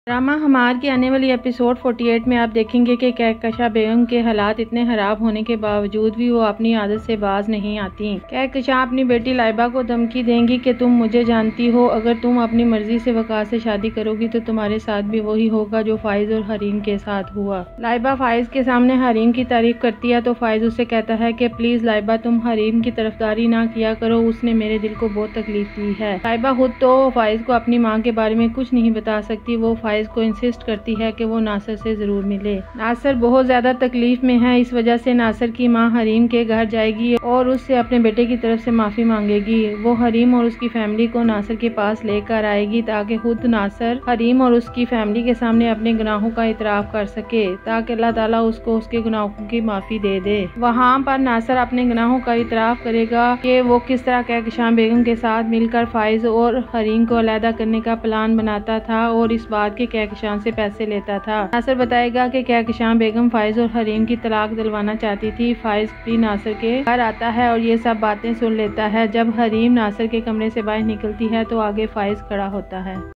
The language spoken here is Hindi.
ड्रामा हमार की आने वाली एपिसोड 48 में आप देखेंगे कि कहकशा बेगम के हालात इतने खराब होने के बावजूद भी वो अपनी आदत से बाज नहीं आती। कहकशा अपनी बेटी लाइबा को धमकी देंगी कि तुम मुझे जानती हो, अगर तुम अपनी मर्जी से वकार से शादी करोगी तो तुम्हारे साथ भी वही होगा जो फाइज और हरीम के साथ हुआ। लाइबा फाइज के सामने हरीम की तारीफ करती है तो फाइज उससे कहता है कि प्लीज लाइबा तुम हरीम की तरफदारी ना किया करो, उसने मेरे दिल को बहुत तकलीफ दी है। लाइबा खुद तो फाइज को अपनी माँ के बारे में कुछ नहीं बता सकती। वो फाइज को इंसिस्ट करती है कि वो नासिर से जरूर मिले। नासिर बहुत ज्यादा तकलीफ में है, इस वजह से नासिर की माँ हरीम के घर जाएगी और उससे अपने बेटे की तरफ से माफी मांगेगी। वो हरीम और उसकी फैमिली को नासिर के पास लेकर आएगी ताकि खुद नासिर हरीम और उसकी फैमिली के सामने अपने गुनाहों का इतराफ कर सके, ताकि अल्लाह ताला उसको उसके गुनाहों की माफी दे दे। वहाँ पर नासिर अपने गुनाहों का इतराफ करेगा कि वो किस तरह कहकशा बेगम के साथ मिलकर फाइज और हरीम को अलहदा करने का प्लान बनाता था और इस बात के कहकशा से पैसे लेता था। नासिर बताएगा कि कहकशा बेगम फाइज और हरीम की तलाक दिलवाना चाहती थी। फाइज भी नासिर के घर आता है और ये सब बातें सुन लेता है। जब हरीम नासिर के कमरे से बाहर निकलती है तो आगे फाइज खड़ा होता है।